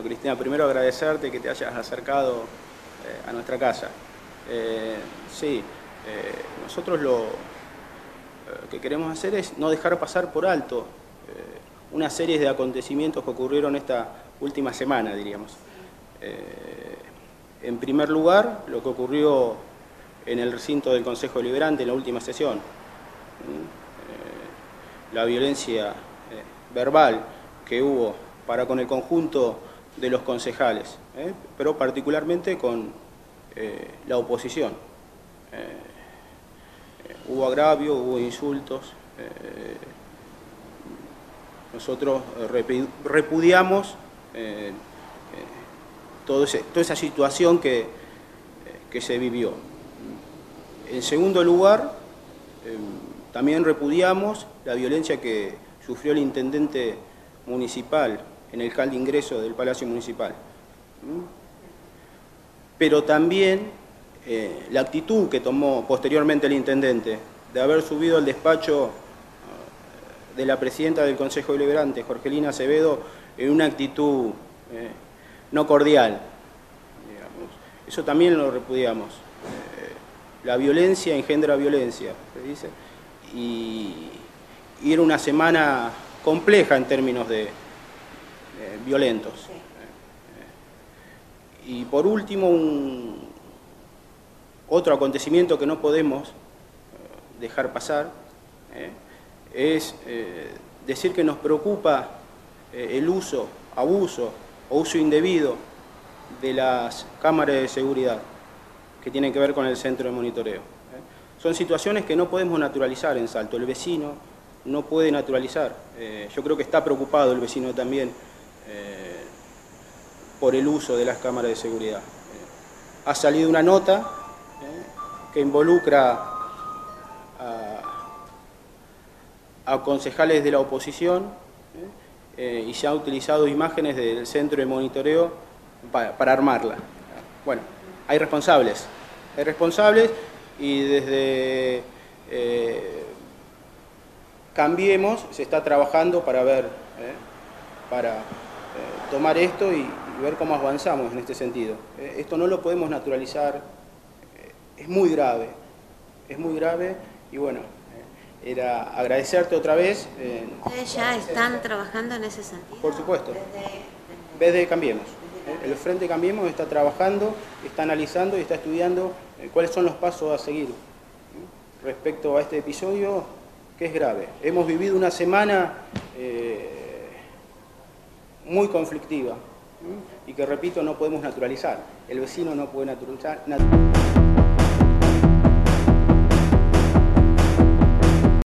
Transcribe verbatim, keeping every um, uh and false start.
Cristina, primero agradecerte que te hayas acercado eh, a nuestra casa. Eh, sí, eh, nosotros lo eh, que queremos hacer es no dejar pasar por alto eh, una serie de acontecimientos que ocurrieron esta última semana, diríamos. Eh, en primer lugar, lo que ocurrió en el recinto del Consejo Deliberante en la última sesión. Eh, la violencia eh, verbal que hubo para con el conjunto de los concejales, ¿eh? pero particularmente con eh, la oposición. Eh, eh, hubo agravio, hubo insultos. Eh, nosotros eh, repudiamos eh, eh, todo ese, toda esa situación que, eh, que se vivió. En segundo lugar, eh, también repudiamos la violencia que sufrió el intendente municipal en el hall de ingreso del Palacio Municipal. Pero también eh, la actitud que tomó posteriormente el intendente de haber subido al despacho de la presidenta del Consejo Deliberante, Jorgelina Acevedo, en una actitud eh, no cordial, digamos. Eso también lo repudiamos. Eh, la violencia engendra violencia, se dice, y, y era una semana compleja en términos de Eh, violentos. Sí. Eh, y por último, un, otro acontecimiento que no podemos eh, dejar pasar eh, es eh, decir que nos preocupa eh, el uso, abuso o uso indebido de las cámaras de seguridad que tienen que ver con el centro de monitoreo. Eh. Son situaciones que no podemos naturalizar en Salto. El vecino no puede naturalizar. Eh, yo creo que está preocupado el vecino también Eh, por el uso de las cámaras de seguridad. Eh, ha salido una nota eh, que involucra a, a concejales de la oposición eh, eh, y se han utilizado imágenes del centro de monitoreo para, para armarla. Bueno, hay responsables, hay responsables y desde eh, Cambiemos se está trabajando para ver, eh, para Eh, tomar esto y, y ver cómo avanzamos en este sentido. Eh, esto no lo podemos naturalizar, eh, es muy grave, es muy grave y bueno, eh, era agradecerte otra vez. Eh, ¿Ustedes ya están trabajando en ese sentido? Por supuesto, B D Cambiemos. Eh, el Frente Cambiemos está trabajando, está analizando y está estudiando eh, cuáles son los pasos a seguir eh, respecto a este episodio que es grave. Hemos vivido una semana Eh, muy conflictiva y que, repito, no podemos naturalizar. El vecino no puede naturalizar. naturalizar.